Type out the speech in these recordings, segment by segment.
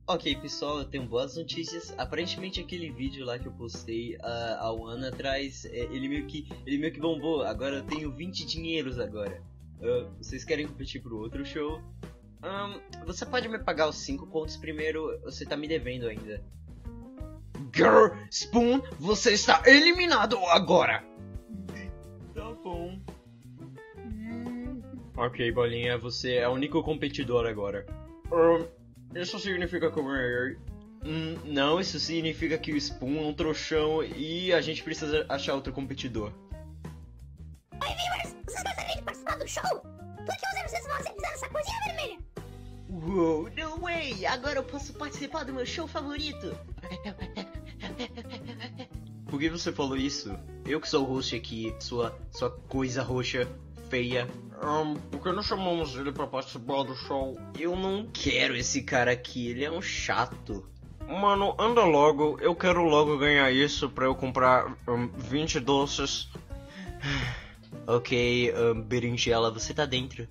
Ok, pessoal, eu tenho boas notícias. Aparentemente aquele vídeo lá que eu postei há um ano atrás, ele meio que bombou. Agora eu tenho 20 dinheiros agora. Vocês querem competir pro outro show? Você pode me pagar os 5 contos primeiro, você tá me devendo ainda. Girl, Spoon, você está eliminado agora! Tá bom. Ok, Bolinha, você é o único competidor agora. Isso significa que eu ganhei? Não, isso significa que o Spoon é um trouxão e a gente precisa achar outro competidor. Oi, viewers! Vocês gostariam de participar do show? Por que vocês vão sempre usar essa coisinha vermelha? Uou, no way! Agora eu posso participar do meu show favorito! Por que você falou isso? Eu que sou o host aqui, sua coisa roxa, feia. Por que não chamamos ele pra participar do show? Eu não quero esse cara aqui, ele é um chato. Mano, anda logo, eu quero logo ganhar isso pra eu comprar 20 doces. Ok, berinjela, você tá dentro.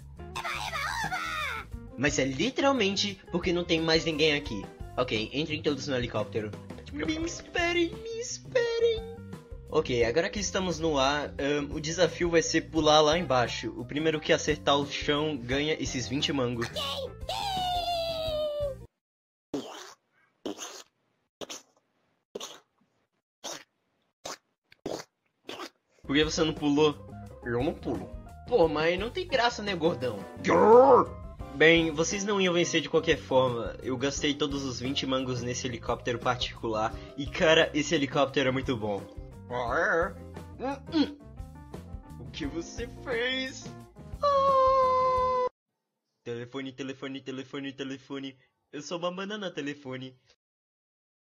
Mas é literalmente porque não tem mais ninguém aqui. Ok, entrem todos no helicóptero. Me esperem, me esperem. Ok, agora que estamos no ar, o desafio vai ser pular lá embaixo. O primeiro que acertar o chão ganha esses 20 mangos. Por que você não pulou? Eu não pulo. Pô, mas não tem graça, né, gordão? Bem, vocês não iam vencer de qualquer forma. Eu gastei todos os 20 mangos nesse helicóptero particular. E cara, esse helicóptero é muito bom. O que você fez? Telefone, telefone, telefone, telefone. Eu sou uma banana telefone.